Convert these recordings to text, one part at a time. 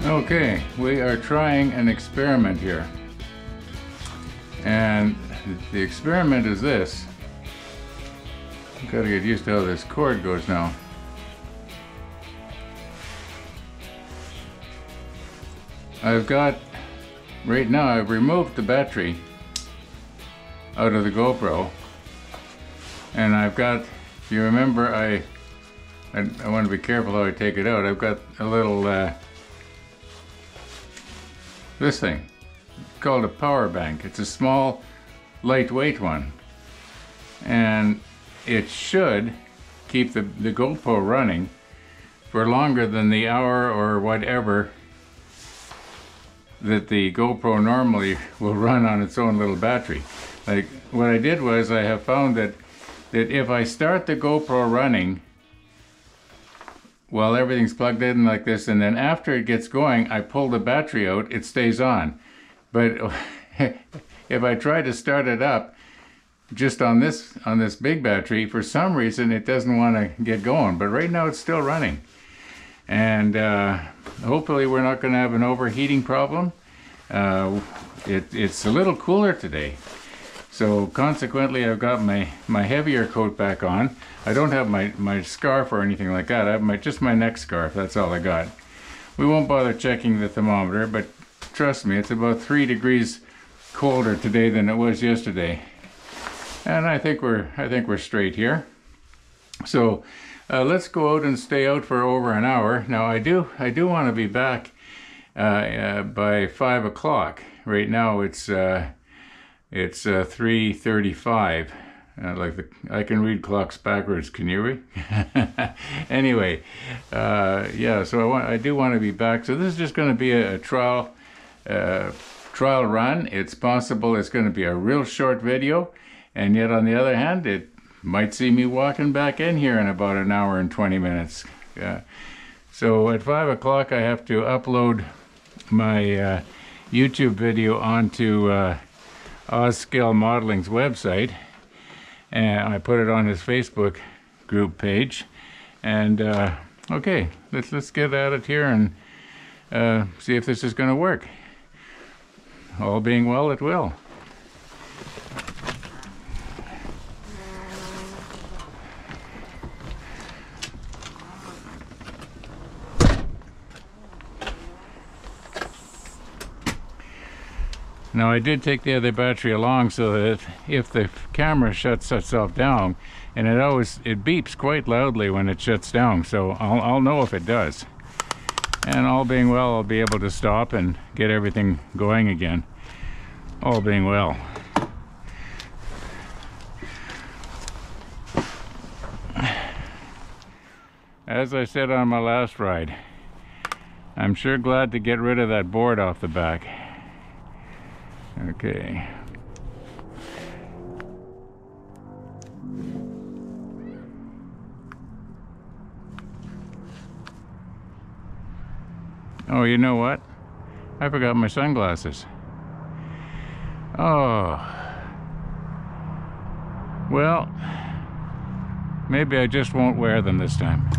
Okay, we are trying an experiment here. And the experiment is this. I've got to get used to how this cord goes now. Right now I've removed the battery out of the GoPro. And I've got, if you remember, I want to be careful how I take it out. I've got a little, this thing, called a power bank. It's a small, lightweight one. And it should keep the GoPro running for longer than the hour or whatever that the GoPro normally will run on its own little battery. Like, what I did was I have found that if I start the GoPro running while everything's plugged in like this, and then after it gets going, I pull the battery out, it stays on. But if I try to start it up just on this big battery, for some reason it doesn't want to get going. But right now it's still running. And hopefully we're not going to have an overheating problem. It's a little cooler today. So consequently I've got my heavier coat back on. I don't have my scarf or anything like that. I have just my neck scarf, that's all I got. We won't bother checking the thermometer, but trust me, it's about 3 degrees colder today than it was yesterday. And I think we're straight here. So let's go out and stay out for over an hour. Now I do want to be back by 5 o'clock. Right now it's 3:35. I can read clocks backwards. Can you read? Anyway, yeah. So I do want to be back. So this is just going to be a trial run. It's possible it's going to be a real short video, and yet on the other hand, it might see me walking back in here in about an hour and 20 minutes. So at 5 o'clock, I have to upload my YouTube video onto Ozscale Modeling's website, and I put it on his Facebook group page. And okay, let's get at it here and see if this is going to work. All being well, it will. Now I did take the other battery along so that if the camera shuts itself down, and it beeps quite loudly when it shuts down, so I'll know if it does. And all being well, I'll be able to stop and get everything going again. All being well. As I said on my last ride, I'm sure glad to get rid of that board off the back. Okay. Oh, you know what? I forgot my sunglasses. Oh. Well, maybe I just won't wear them this time.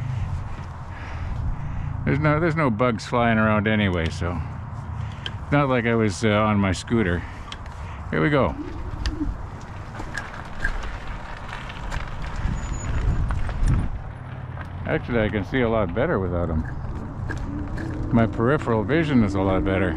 There's no bugs flying around anyway, so it's not like I was on my scooter. Here we go. Actually, I can see a lot better without them. My peripheral vision is a lot better.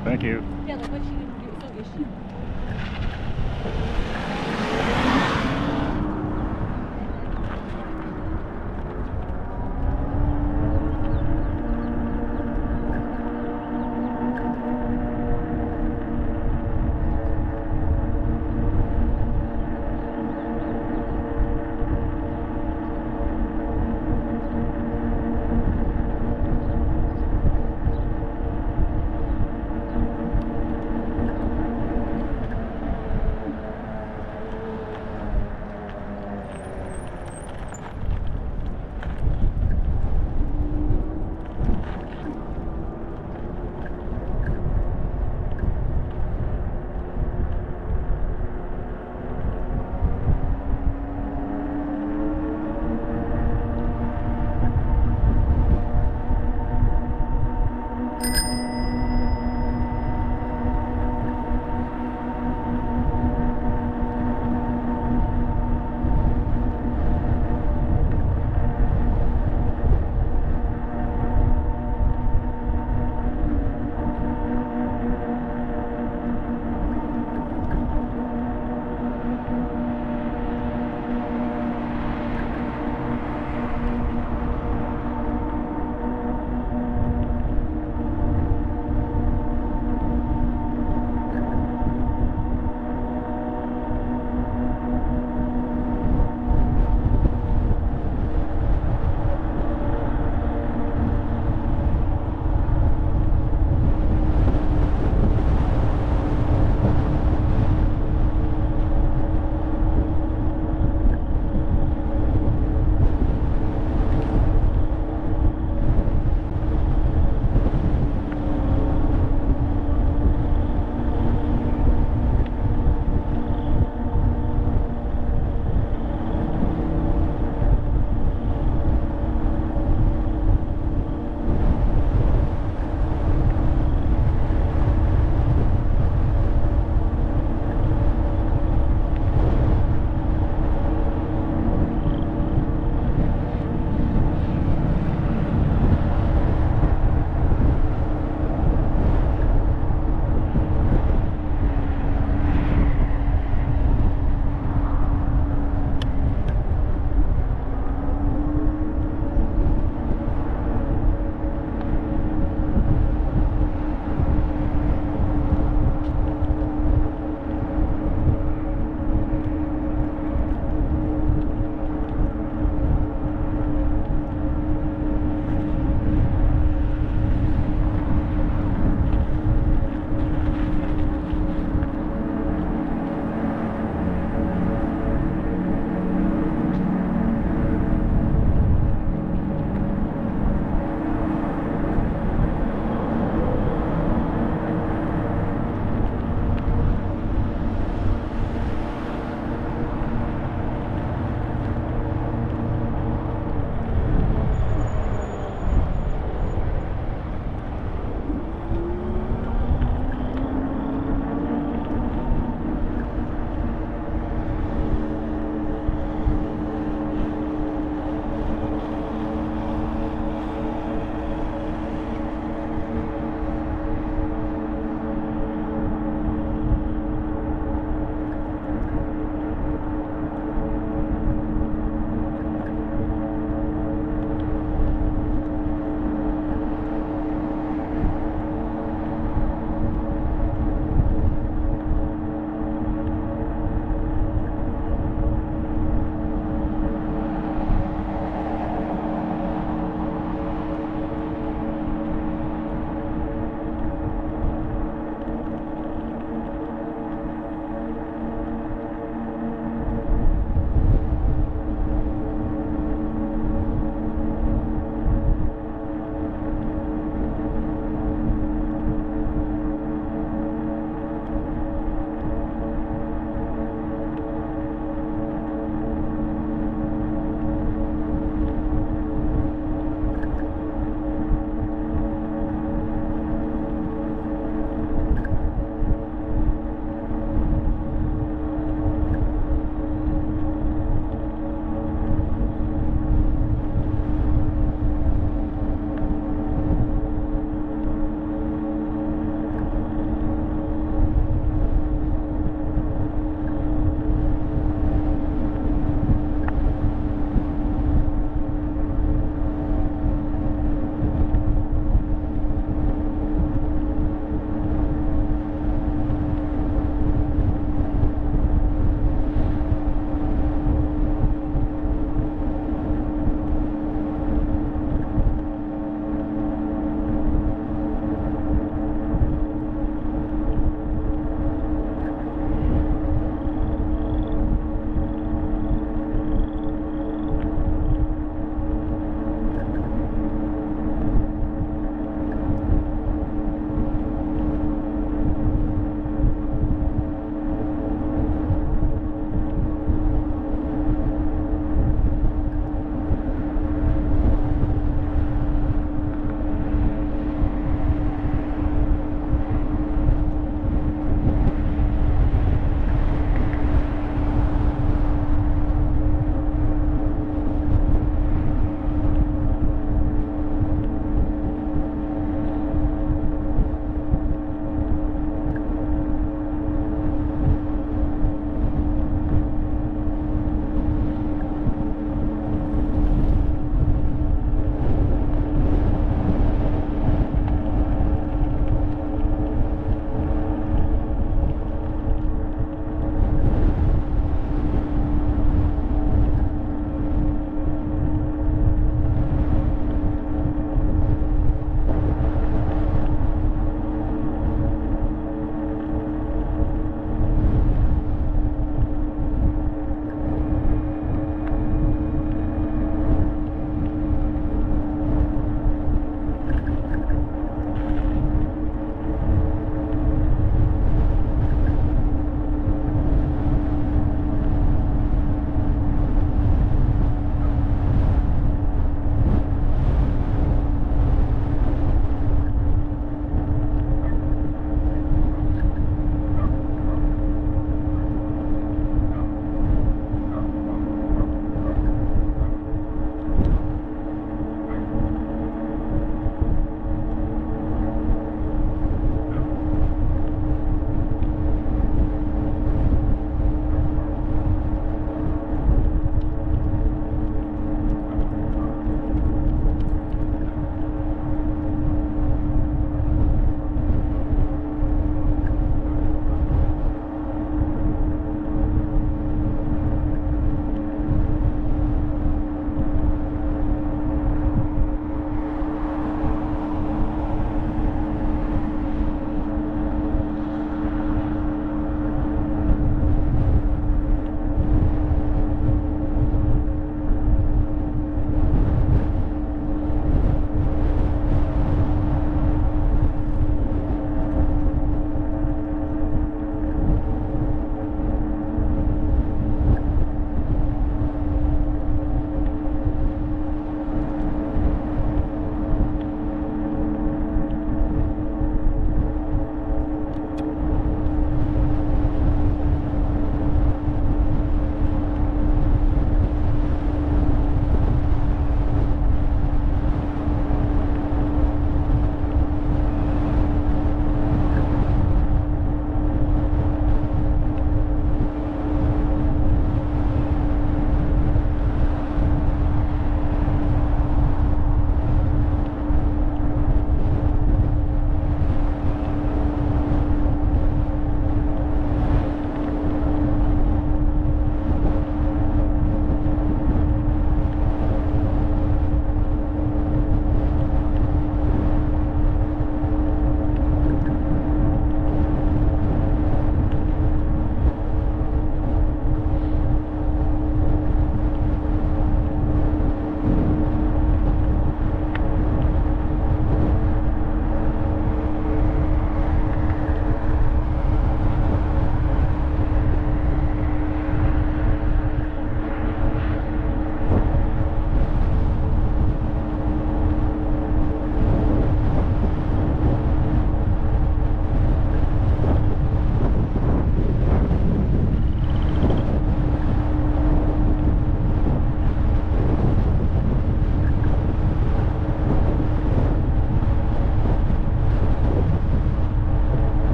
Thank you. Yeah, like what she didn't do. So is she?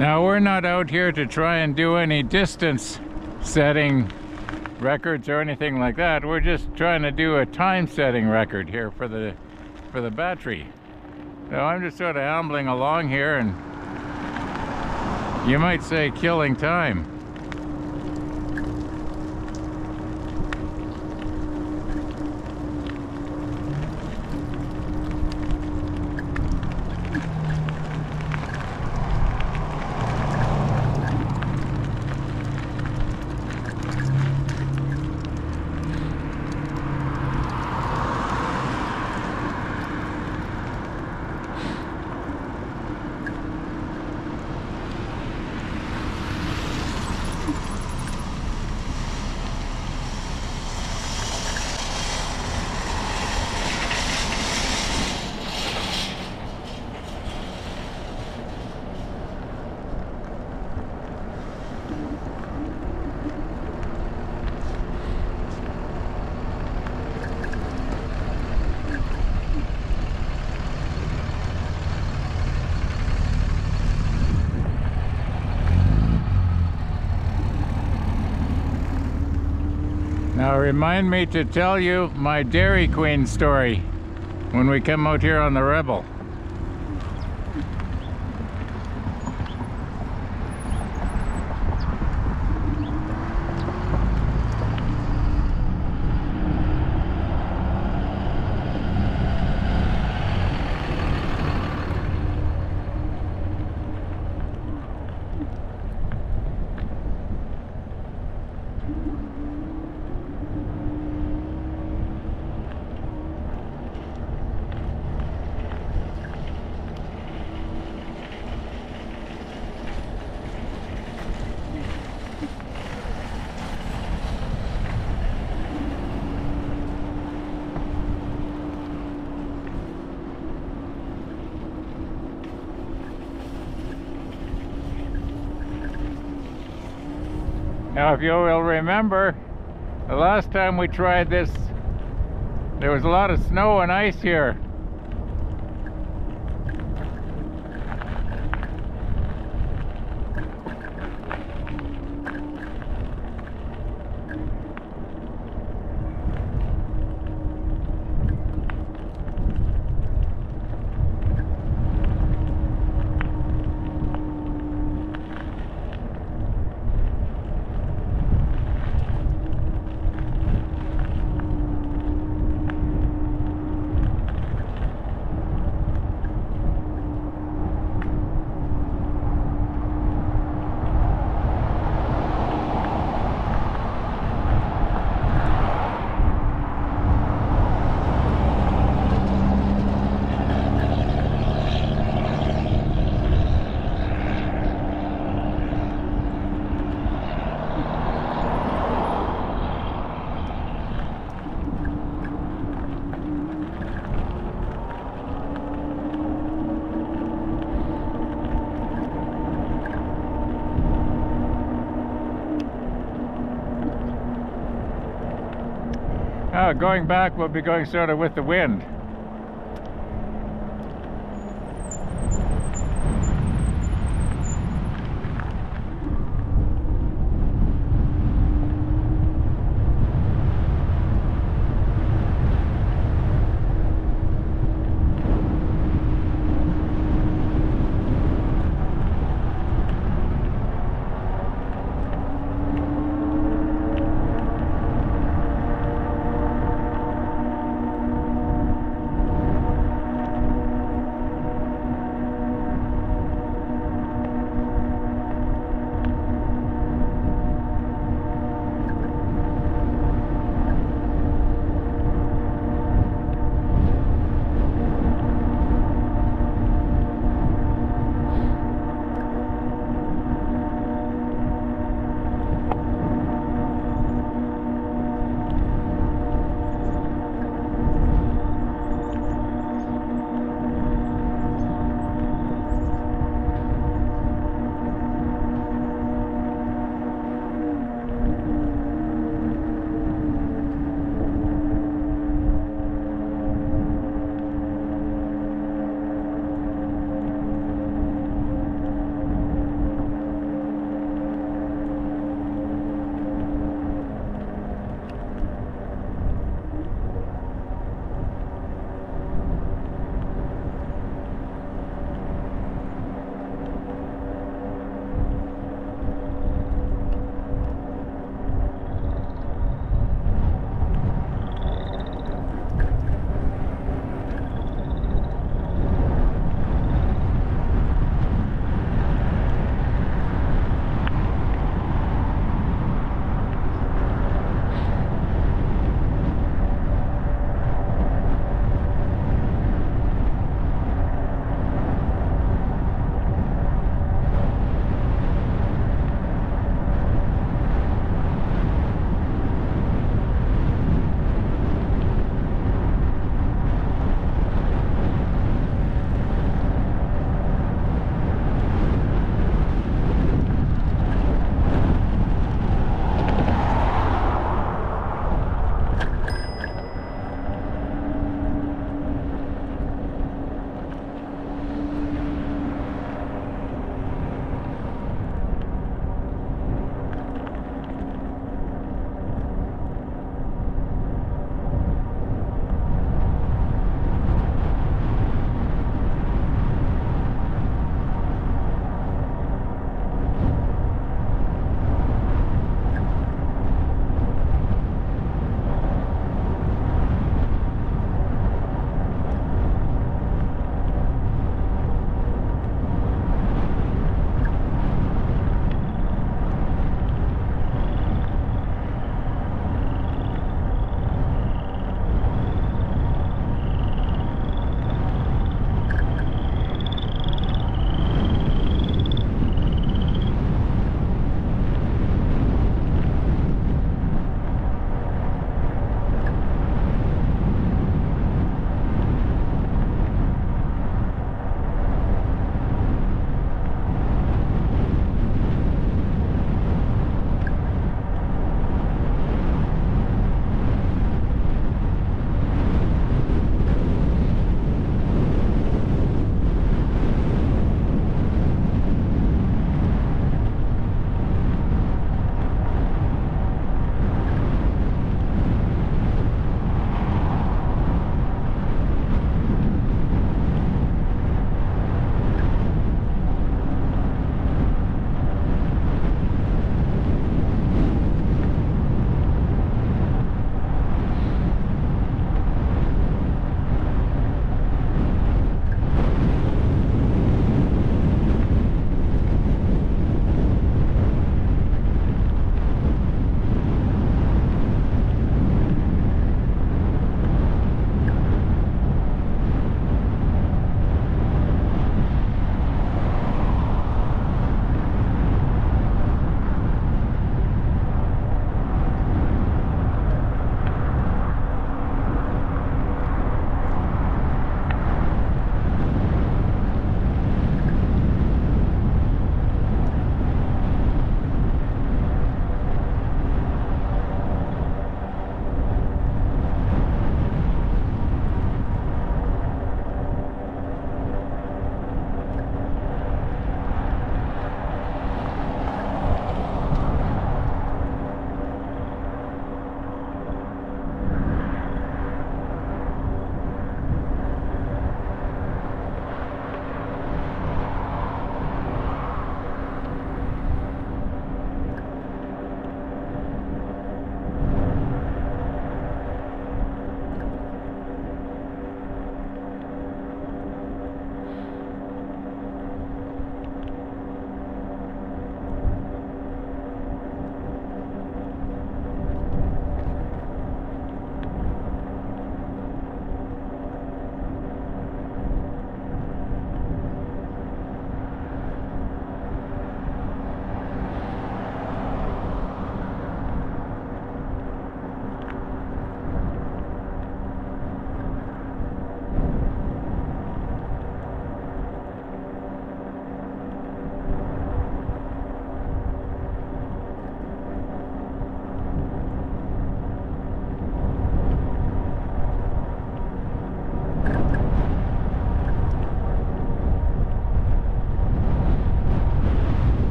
Now, we're not out here to try and do any distance setting records or anything like that. We're just trying to do a time setting record here for the battery. So I'm just sort of ambling along here, and you might say killing time. Now remind me to tell you my Dairy Queen story when we come out here on the Rebel. Now, if you will remember, the last time we tried this, there was a lot of snow and ice here. Going back, we'll be going sort of with the wind.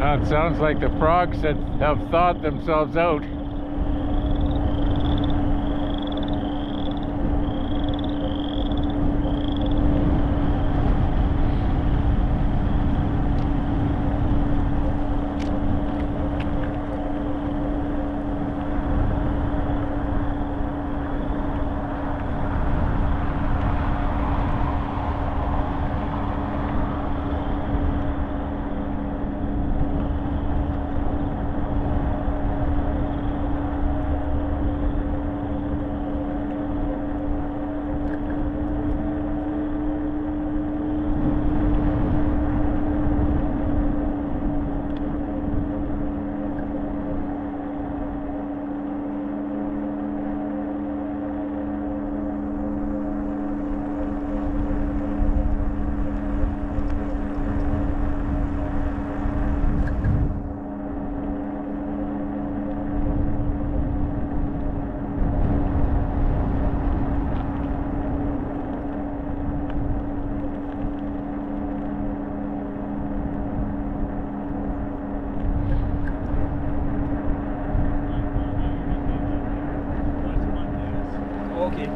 Well, it sounds like the frogs that have thawed themselves out. Okay.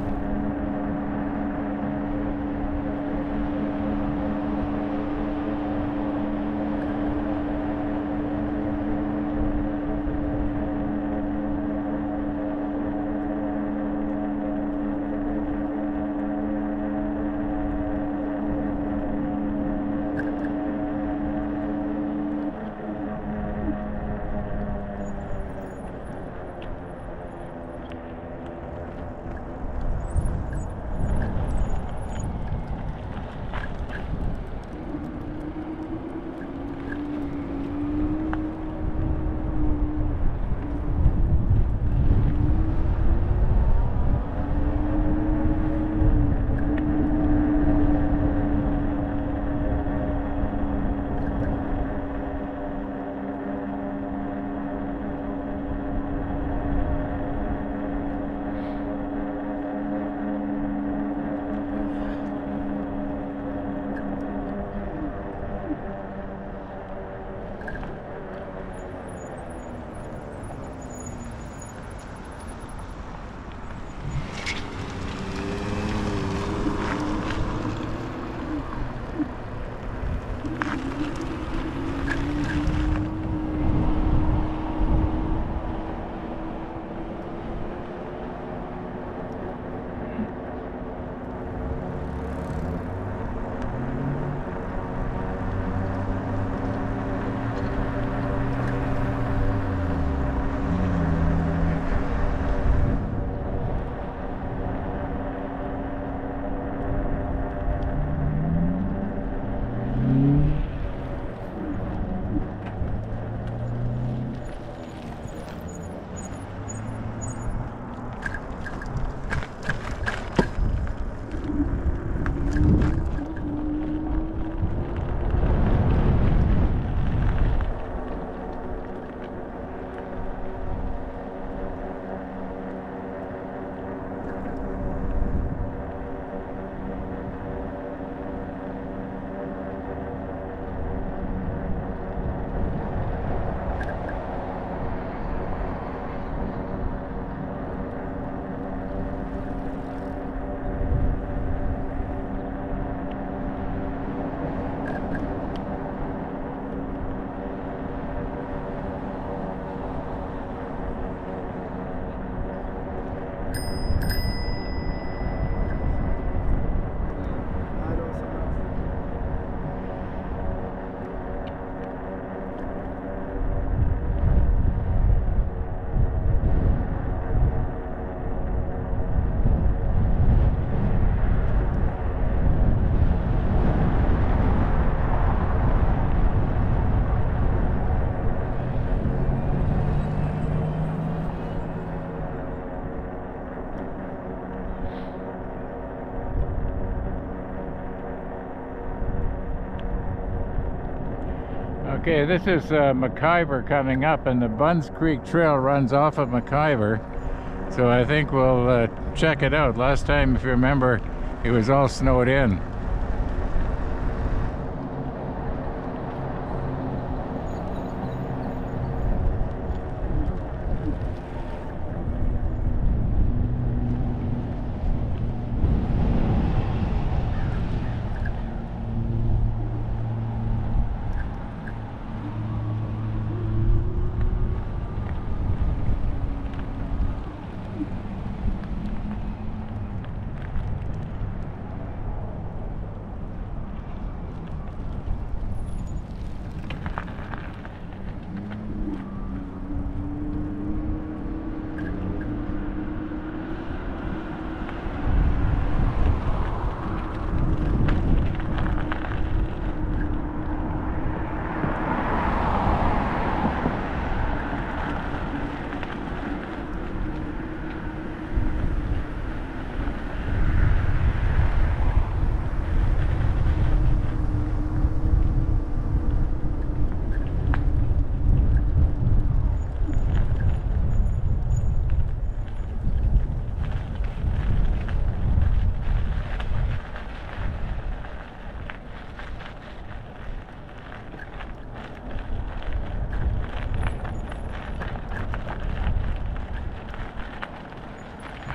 Okay, this is McIver coming up, and the Buns Creek Trail runs off of McIver, so I think we'll check it out. Last time, if you remember, it was all snowed in.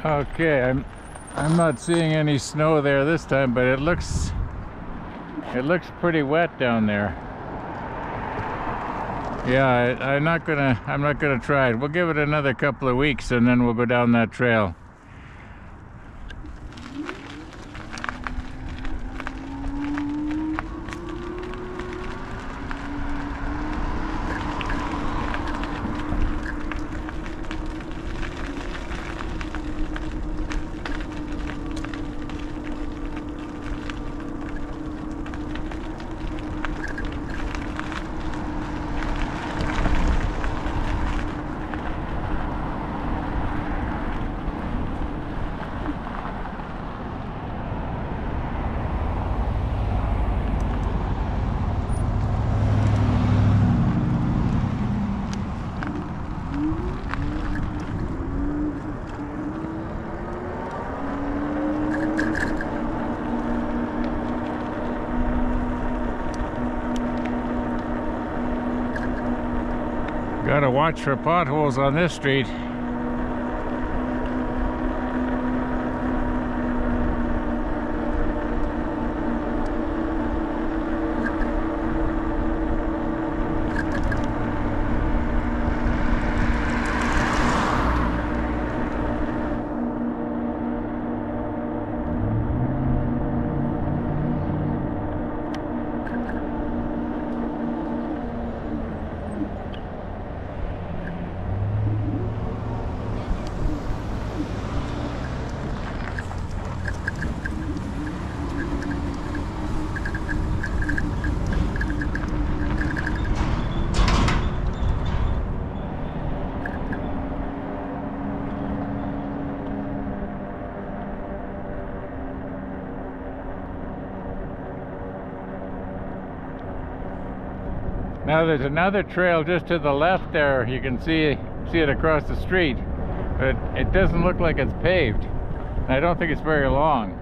Okay, I'm not seeing any snow there this time, but it looks pretty wet down there. Yeah, I'm not gonna try it. We'll give it another couple of weeks and then we'll go down that trail. Gotta watch for potholes on this street. Now there's another trail just to the left there. You can see it across the street, but it doesn't look like it's paved. And I don't think it's very long.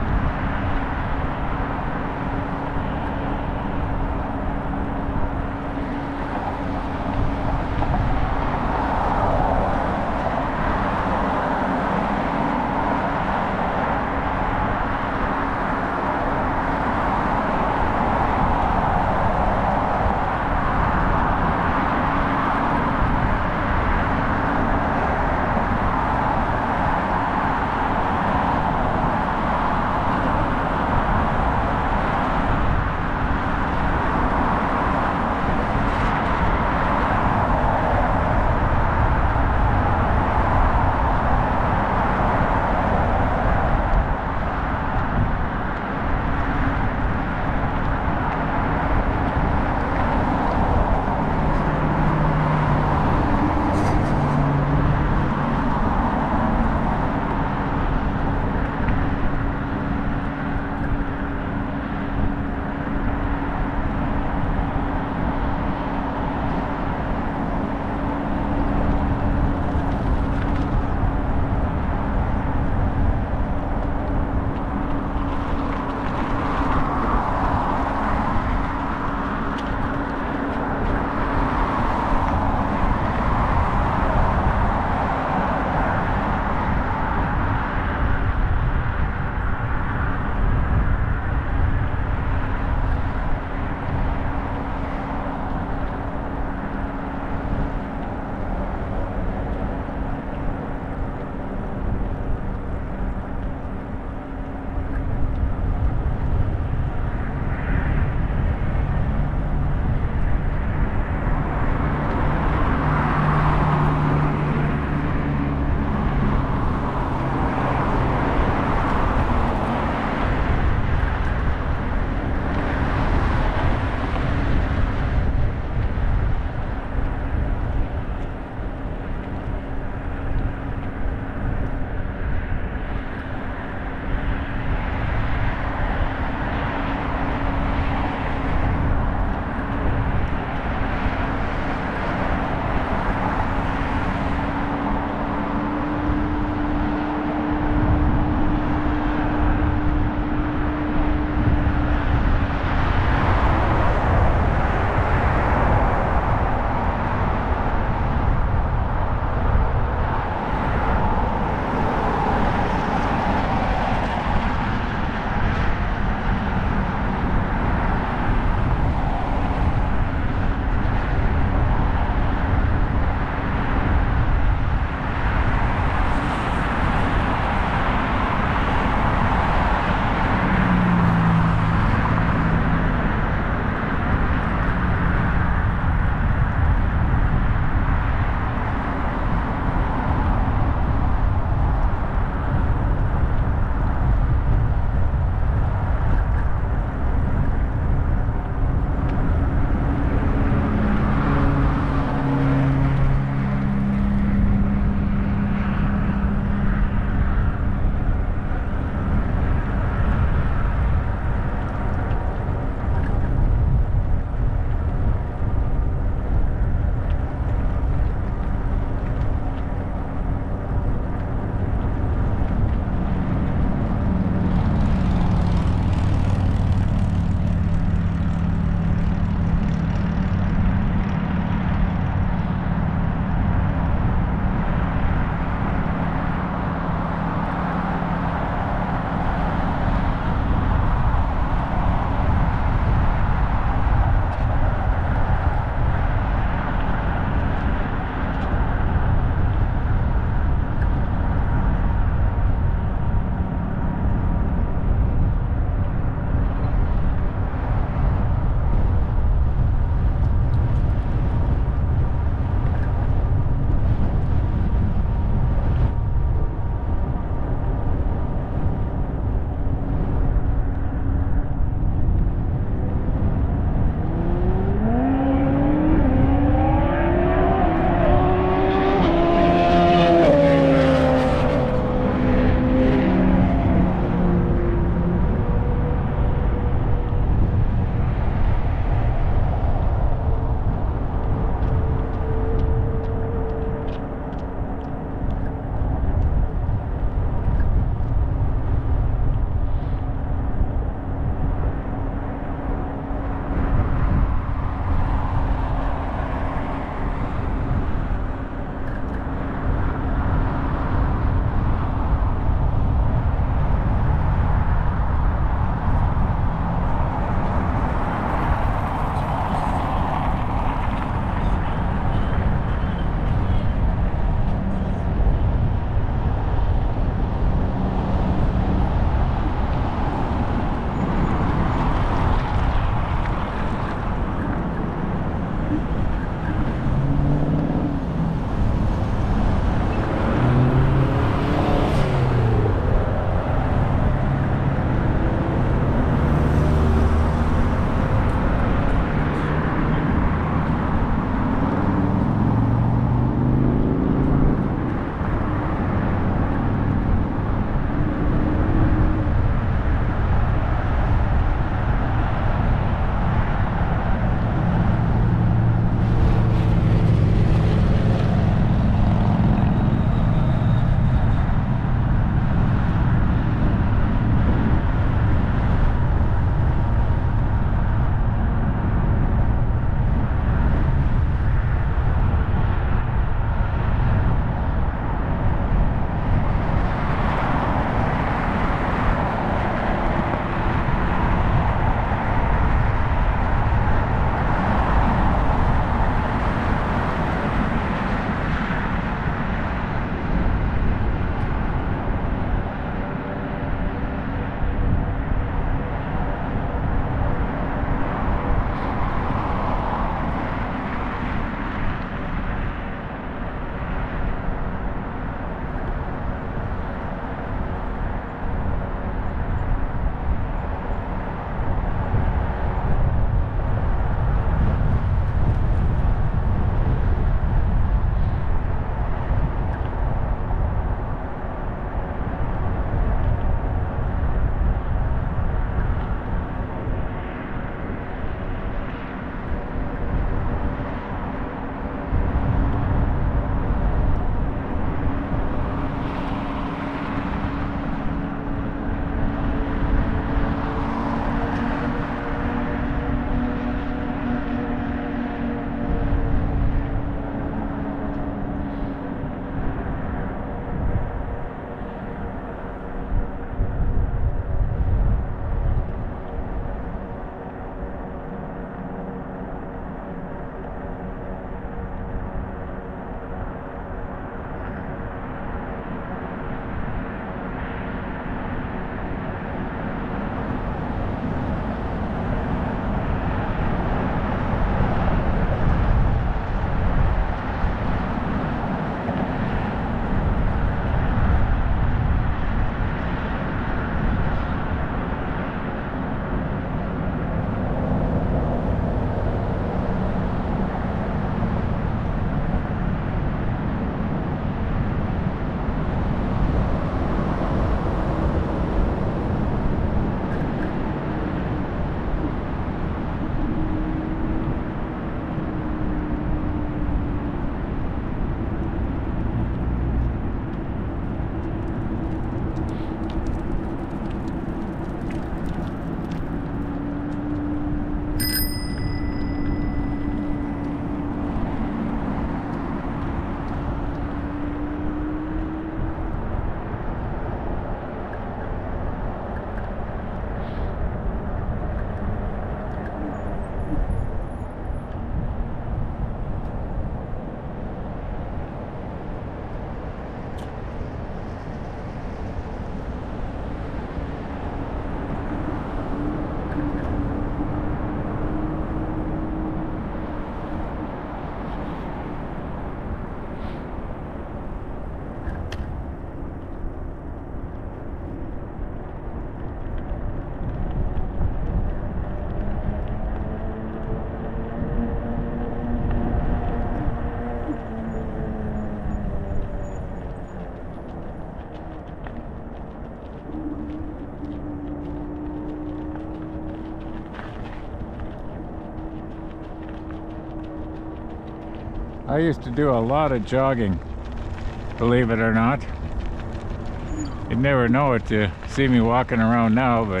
I used to do a lot of jogging, believe it or not. You'd never know it to see me walking around now, but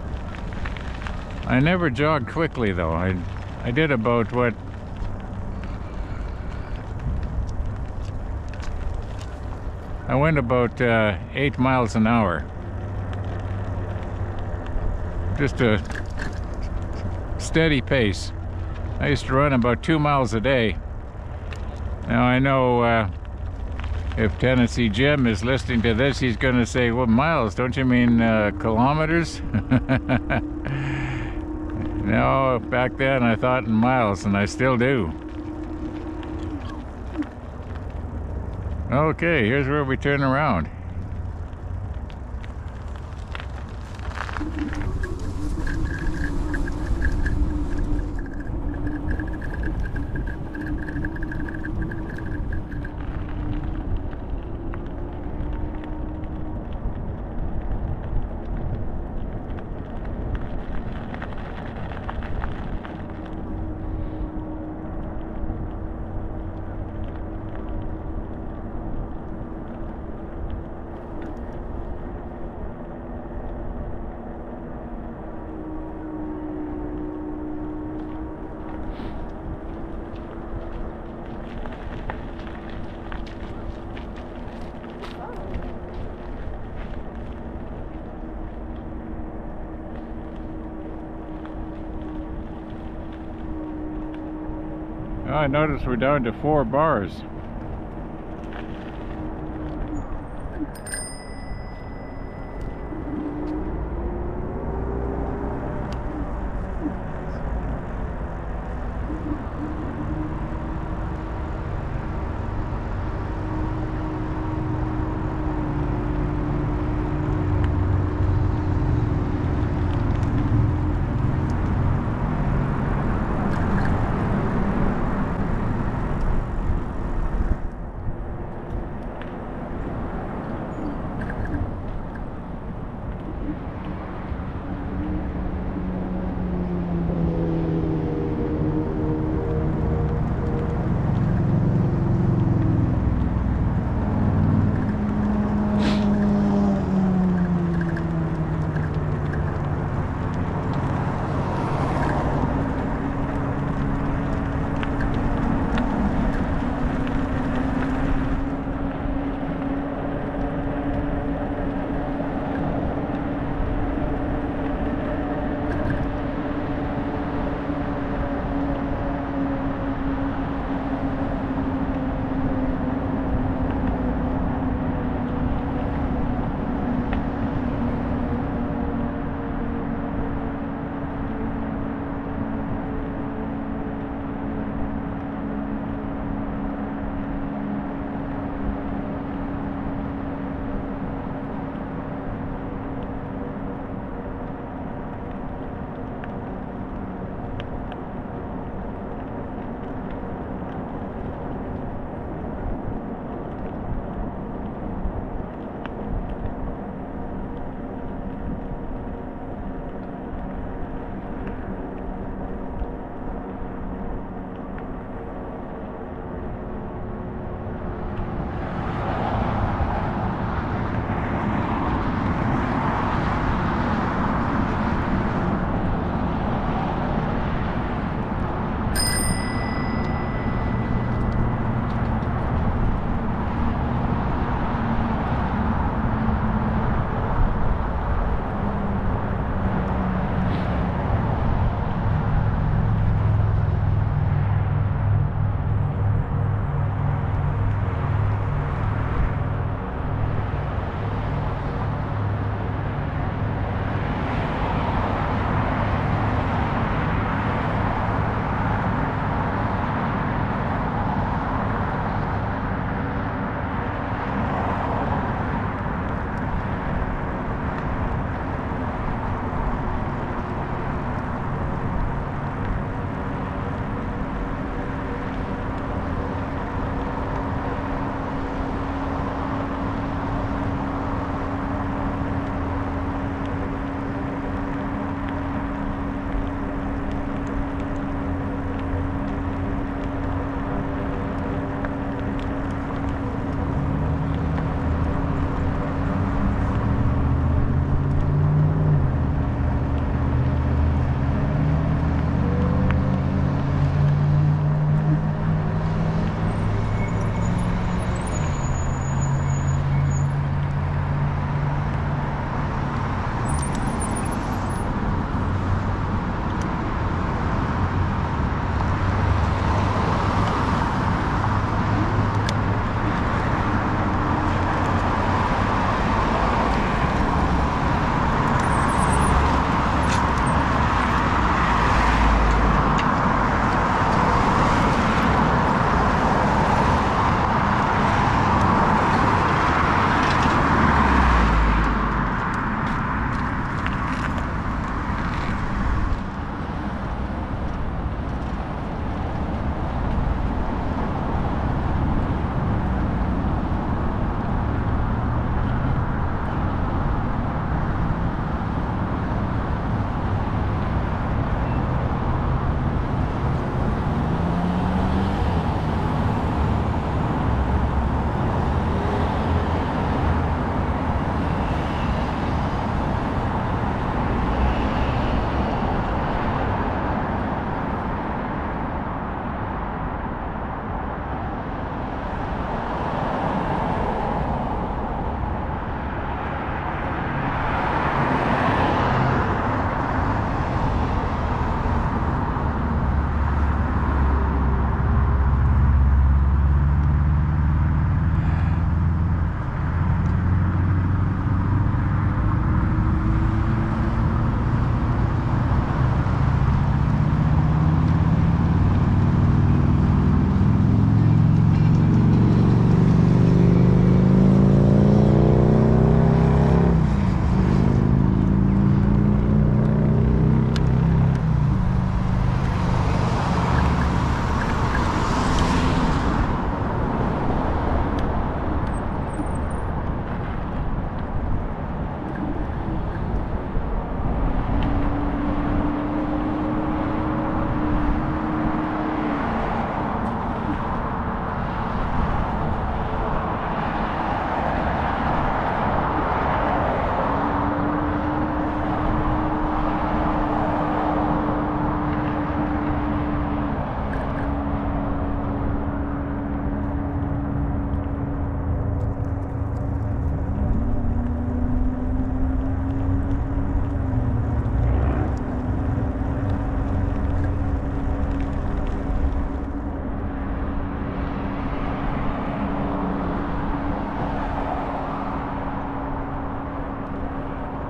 I never jogged quickly though. I did about what, I went about 8 miles an hour. Just a steady pace. I used to run about 2 miles a day. Now I know if Tennessee Jim is listening to this, he's going to say, well, miles, don't you mean kilometers? No, back then I thought in miles, and I still do. Okay, here's where we turn around. I noticed we're down to 4 bars.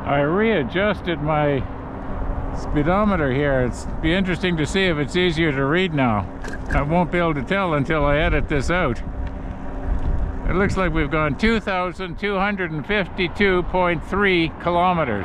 I readjusted my speedometer here. It's be interesting to see if it's easier to read now. I won't be able to tell until I edit this out. It looks like we've gone 2,252.3 kilometers.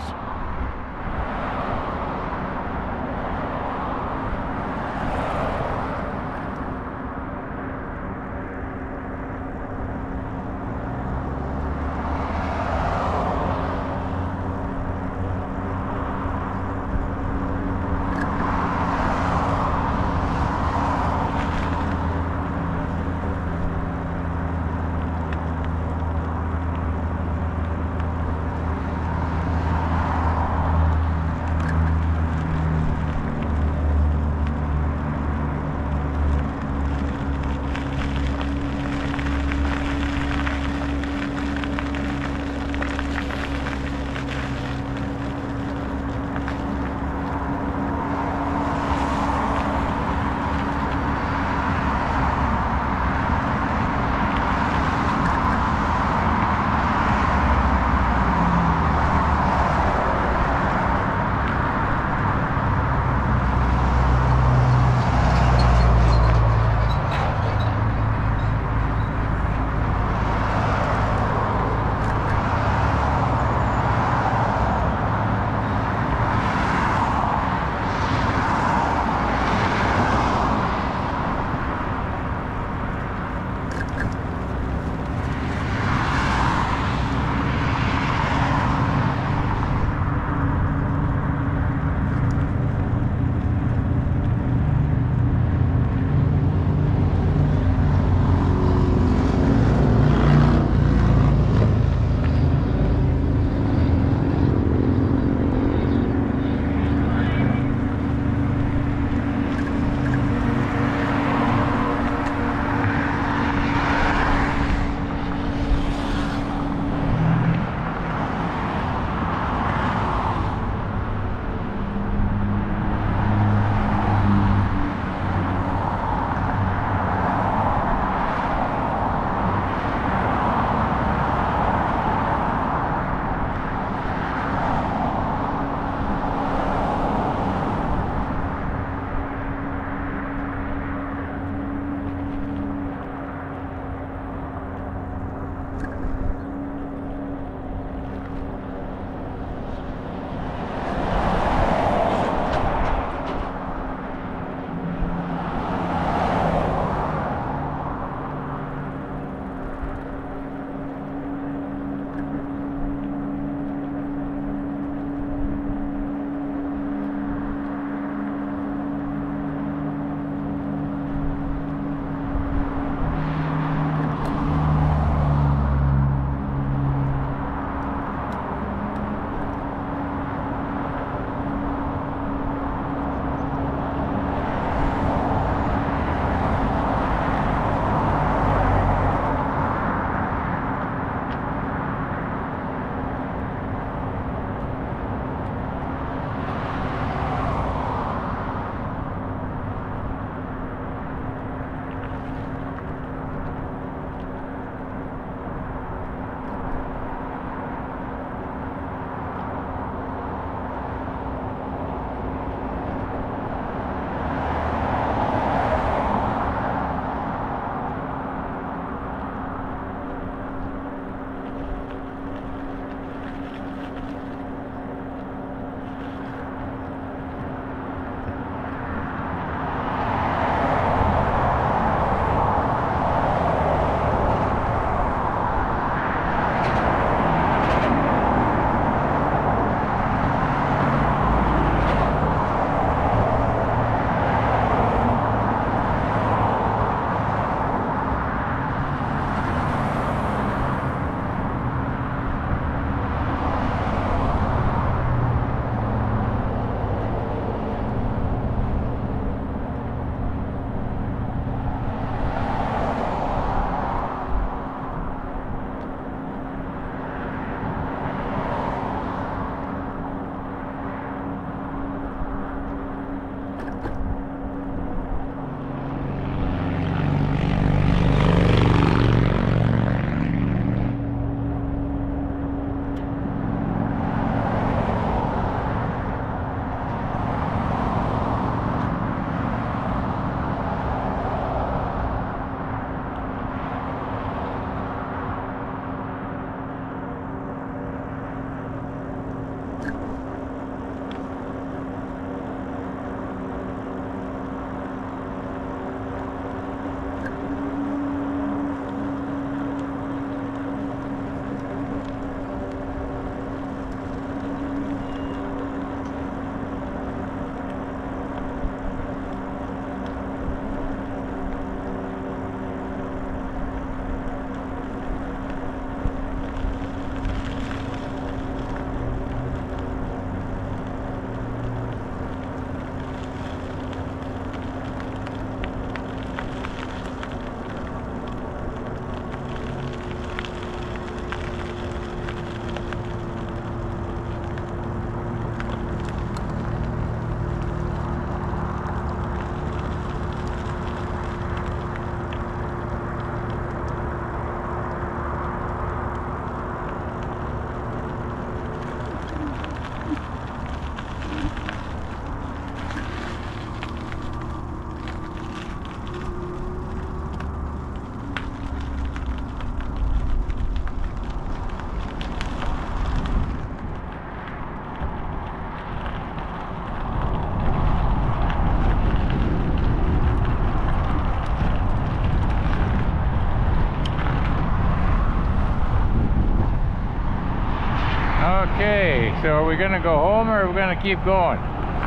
Okay, so are we gonna go home or are we gonna keep going?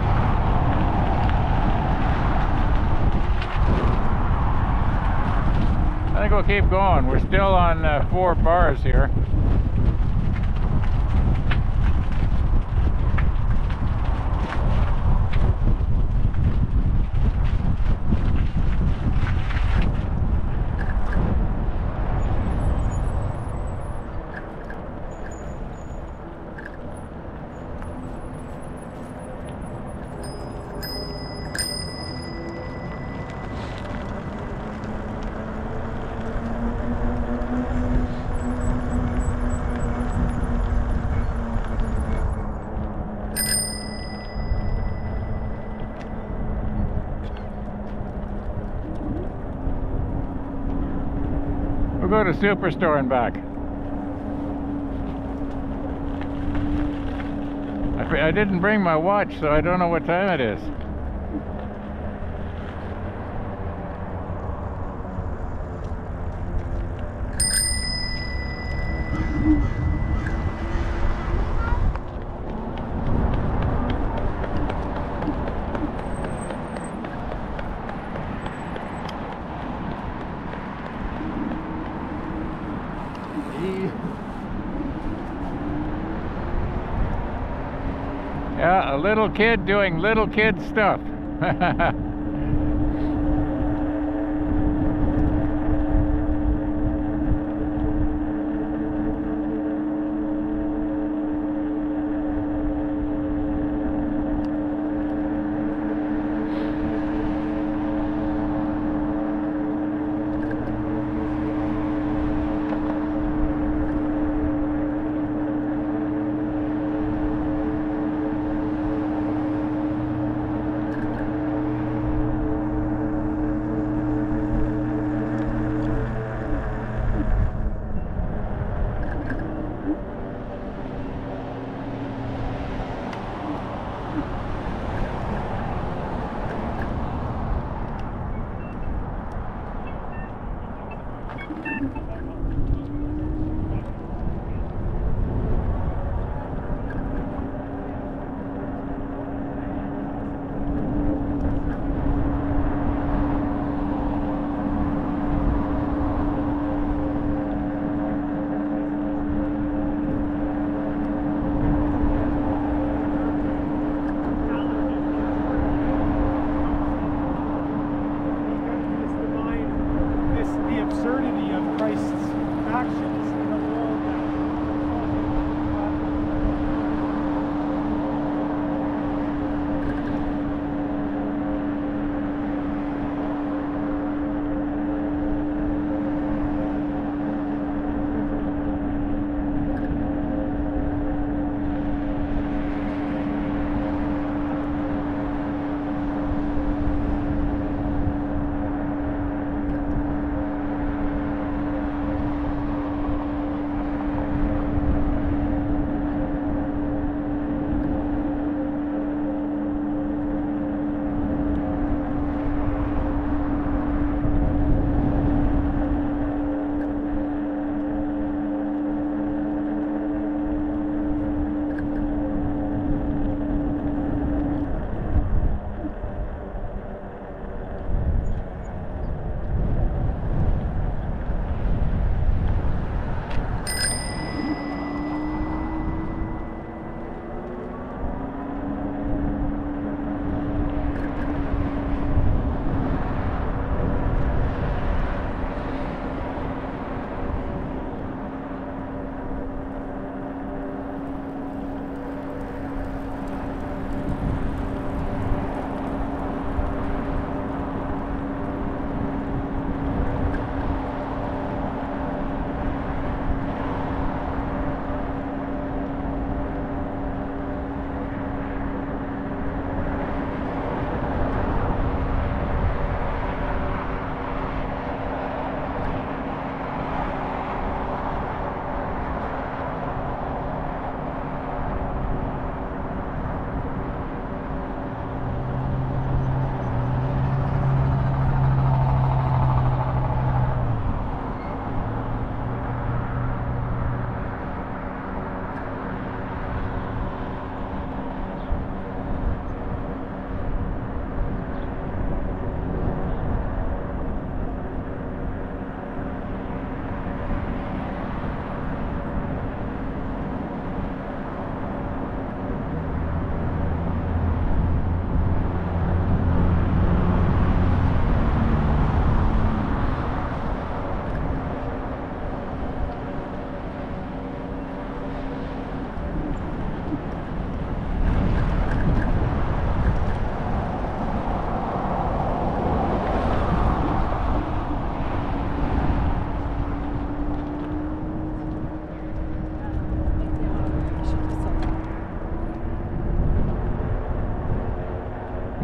I think we'll keep going. We're still on 4 bars here. We'll go to Superstore and back. I didn't bring my watch, so I don't know what time it is. Yeah, a little kid doing little kid stuff.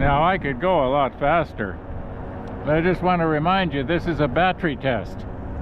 Now I could go a lot faster, but I just want to remind you this is a battery test.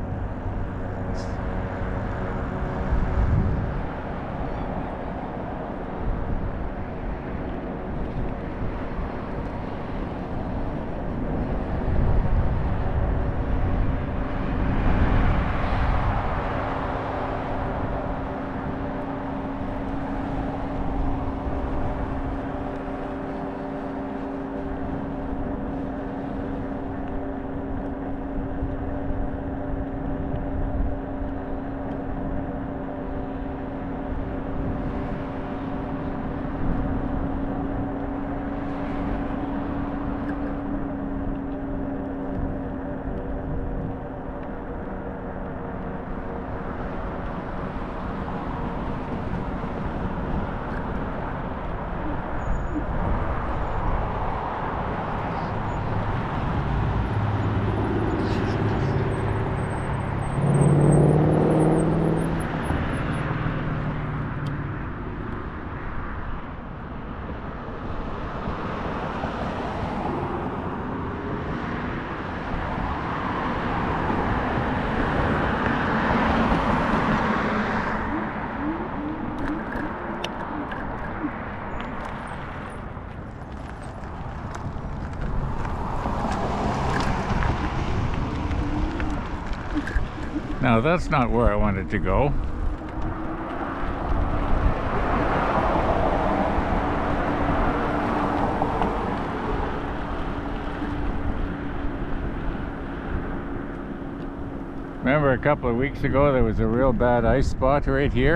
Now that's not where I wanted to go. Remember a couple of weeks ago there was a real bad ice spot right here?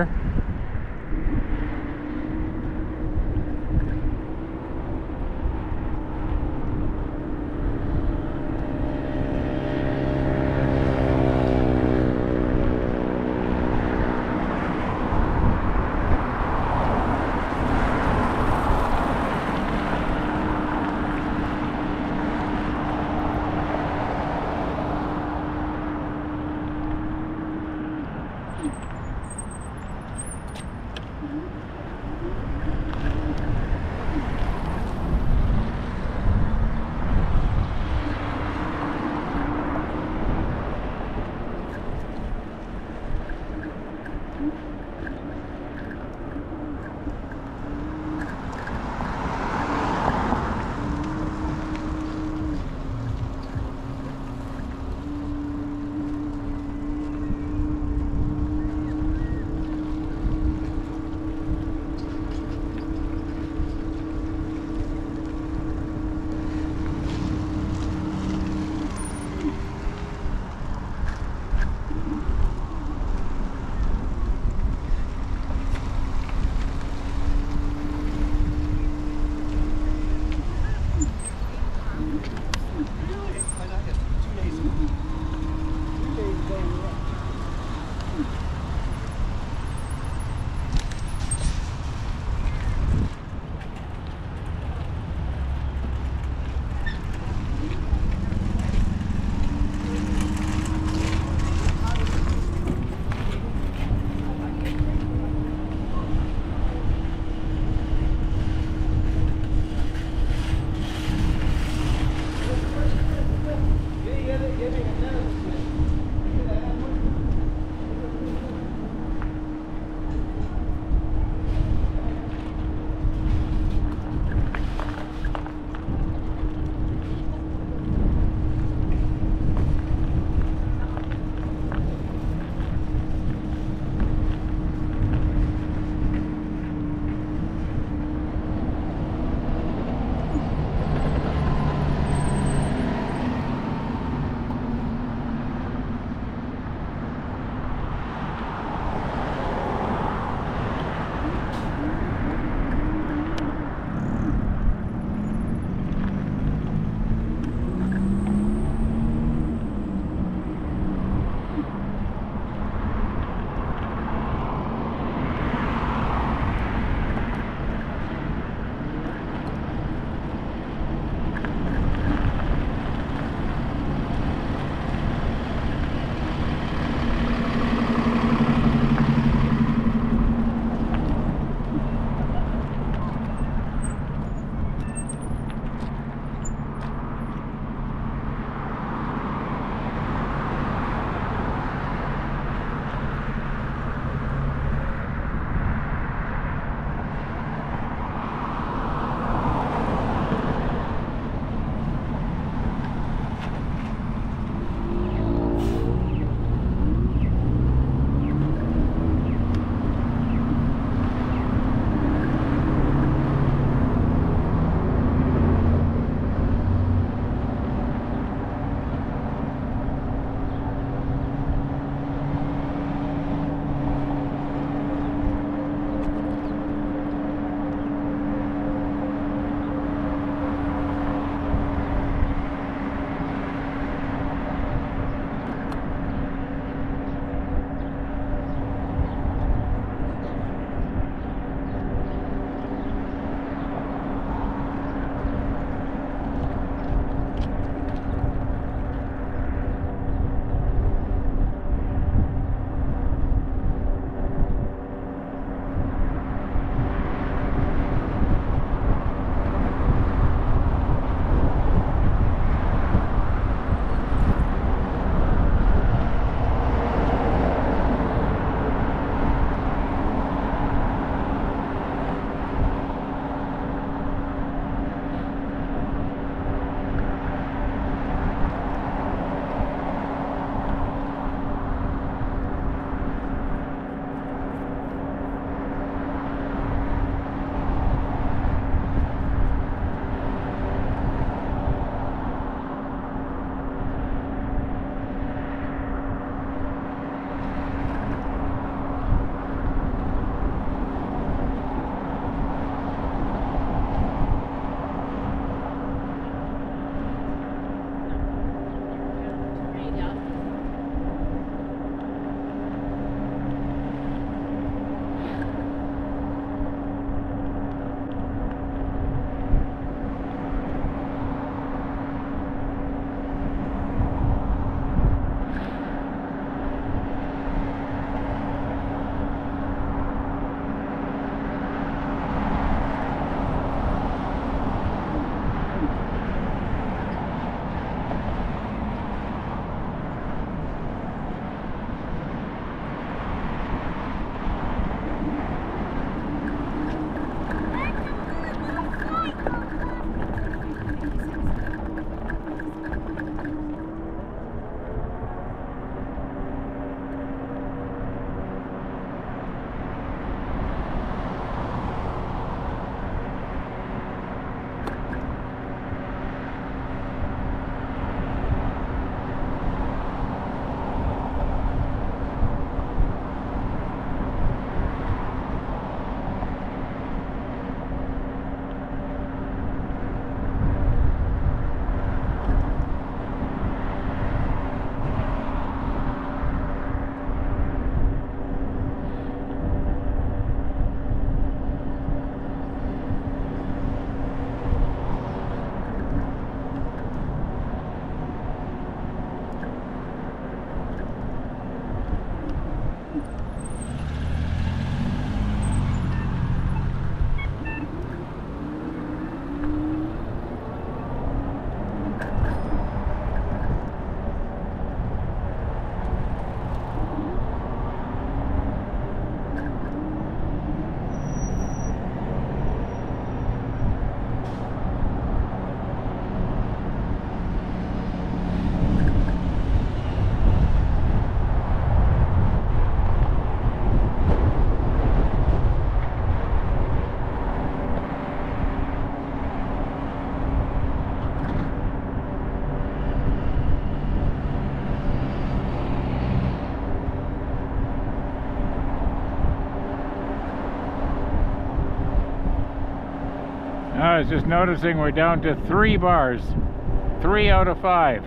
I was just noticing we're down to 3 bars. 3 out of 5.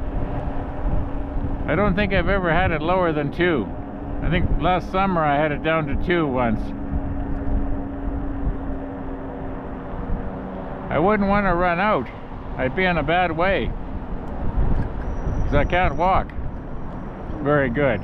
I don't think I've ever had it lower than 2. I think last summer I had it down to 2 once. I wouldn't want to run out. I'd be in a bad way, because I can't walk very good.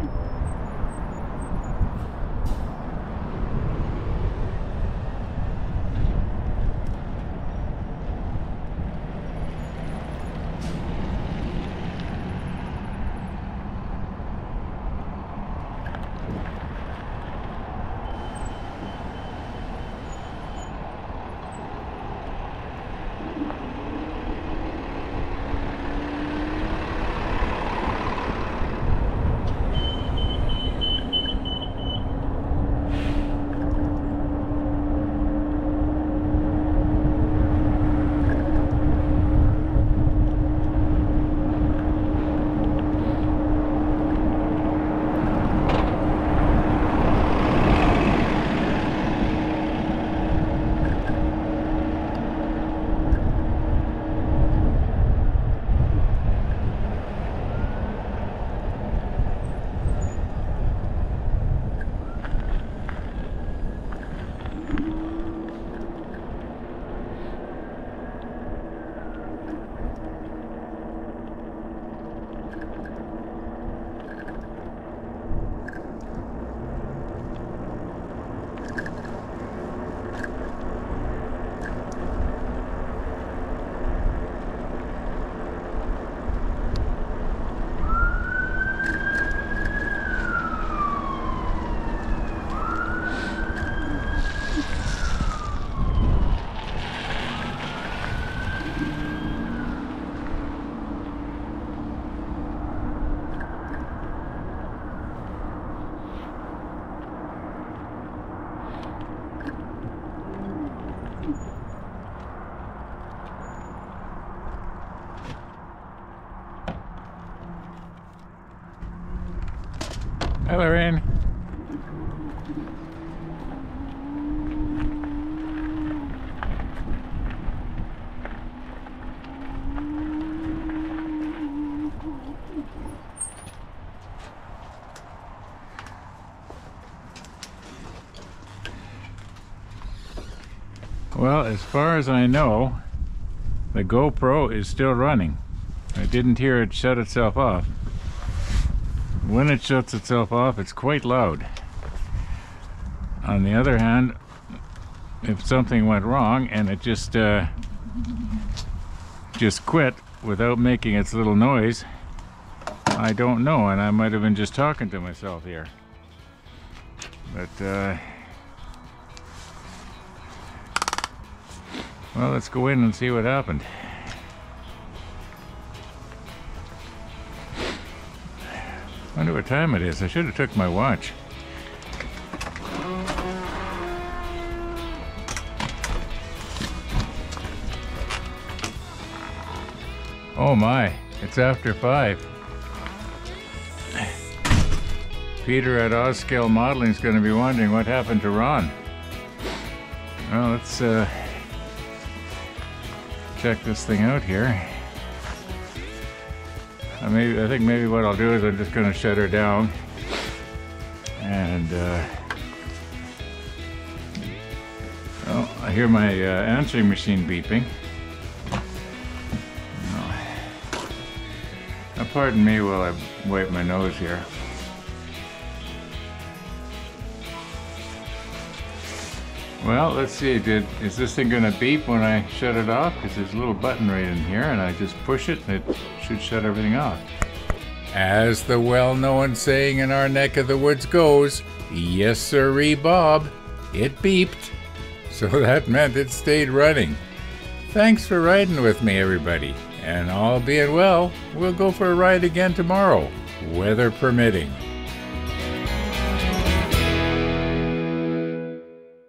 Hi, Lorraine. Well, as far as I know, the GoPro is still running. I didn't hear it shut itself off. When it shuts itself off, it's quite loud. On the other hand, if something went wrong and it just quit without making its little noise, I don't know, and I might have been just talking to myself here. But well, let's go in and see what happened. I wonder what time it is. I should have took my watch. Oh my, it's after 5. Peter at Oscale Modeling is going to be wondering what happened to Ron. Well, let's check this thing out here. I think maybe what I'll do is I'm just going to shut her down and oh, I hear my answering machine beeping. Now, pardon me while I wipe my nose here. Well, let's see, is this thing gonna beep when I shut it off? Because there's a little button right in here and I just push it and it should shut everything off. As the well-known saying in our neck of the woods goes, yes sirree Bob, it beeped. So that meant it stayed running. Thanks for riding with me, everybody. And all being well, we'll go for a ride again tomorrow, weather permitting.